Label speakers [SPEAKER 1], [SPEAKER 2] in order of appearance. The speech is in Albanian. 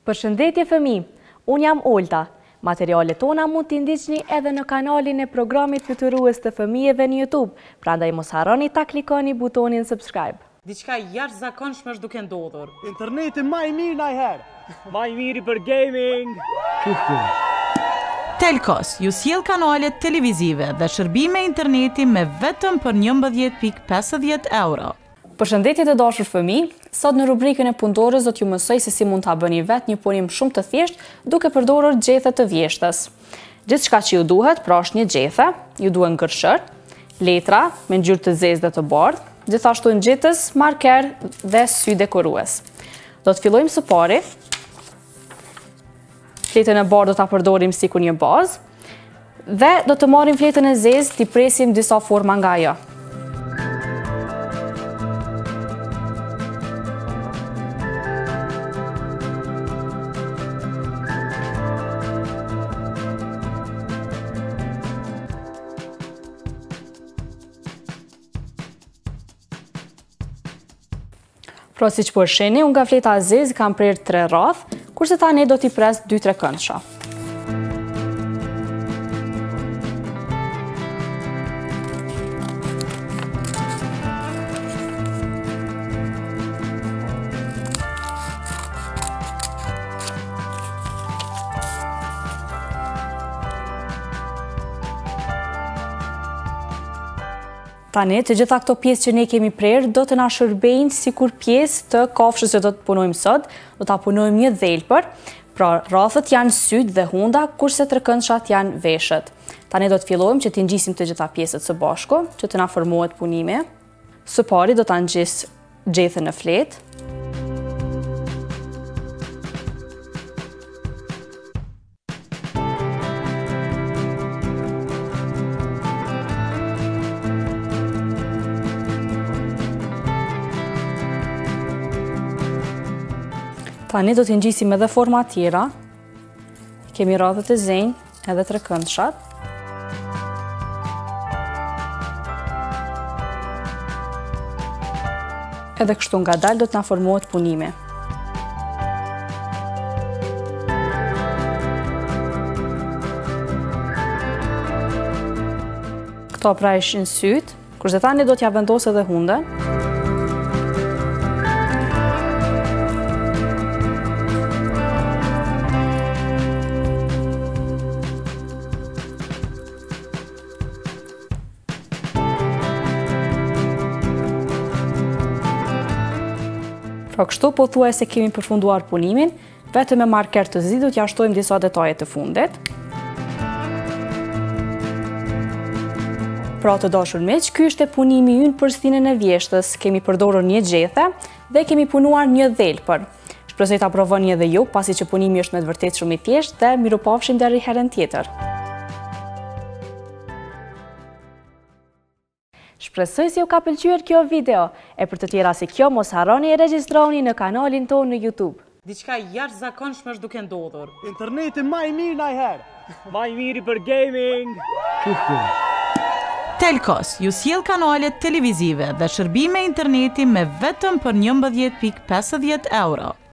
[SPEAKER 1] Përshëndetje fëmi, unë jam Olta. Materialet tona mund t'i ndiqni edhe në kanalin e programit fluturues të fëmijëve në YouTube, prandaj mos harroni ta klikoni butonin subscribe.
[SPEAKER 2] Diçka jashtëzakonshme është duke ndodhur.
[SPEAKER 3] Interneti më i mirë ndajherë. Më i miri për gaming.
[SPEAKER 2] Telkos ju sjell kanalet televizive dhe shërbime interneti me vetëm për 11.50 euro.
[SPEAKER 1] Përshëndetje të dashur fëmi, sot në rubrikën e punëtorës do t'ju mësoj se si mund ta bëni vetë një punim shumë të thjeshtë duke përdorur gjethe të vjeshtës. Gjithçka që ju duhet, pra është një gjethe, ju duhen gërshër, letra me ngjyrë të zezë dhe të bardhë, gjithashtu ngjitës, marker dhe sy dekorues. Do të fillojmë së pari. Fletën e bardhë do ta përdorim si një bazë dhe do të marrim fletën e zezë, t'i presim disa forma nga ajo. Pra si që po sheni, unë nga fleta e zezë kam prerë 3 rrath, kurse tani do t'i pres 2-3 këndsha. Tani, të gjitha këto pjesë që ne kemi prerë do të na shërbejnë sikur pjesë të kafshës që do të punojmë sot. Do ta punojmë një dhelpër, pra rrathët janë syt dhe hunda, kurse 3 këndshat janë veshët. Tani do të fillojmë që t'i ngjisim të gjitha pjesët së bashku, që të na formohet punimi. Së pari do ta ngjis gjethen në fletë. Tani do t'i ngjisim edhe forma tjera. Kemi rrathët e zenj edhe 3 këndshat. Edhe kështu ngadalë do t'na formohet punimi. Këto pra ishin syt, kurse tani do t'ja vendos edhe hundën. Pra kështu po thuaj se kemi përfunduar punimin, vetëm me marker të zi do t'ja shtojmë disa detaje të fundit. Pra të dashur miq, ky është punimi ynë për stinën e vjeshtës. Kemi përdorur një gjethe dhe kemi punuar një dhelpër. Shpresoj ta provoni edhe ju, pasi që punimi është me të vërtetë shumë i thjeshtë dhe mirupafshim deri herën tjetër. Shpresoj se ju ka pëlqyer kjo video, e për të tjera si kjo mos harroni e regjistroni në kanalin tonë në YouTube.
[SPEAKER 2] Diçka jashtëzakonshme është duke ndodhur.
[SPEAKER 3] Interneti më i mirë ndajherë. Më i miri për gaming.
[SPEAKER 2] Telkos ju sjell kanalet televizive dhe shërbime interneti me vetëm për 11.50 euro.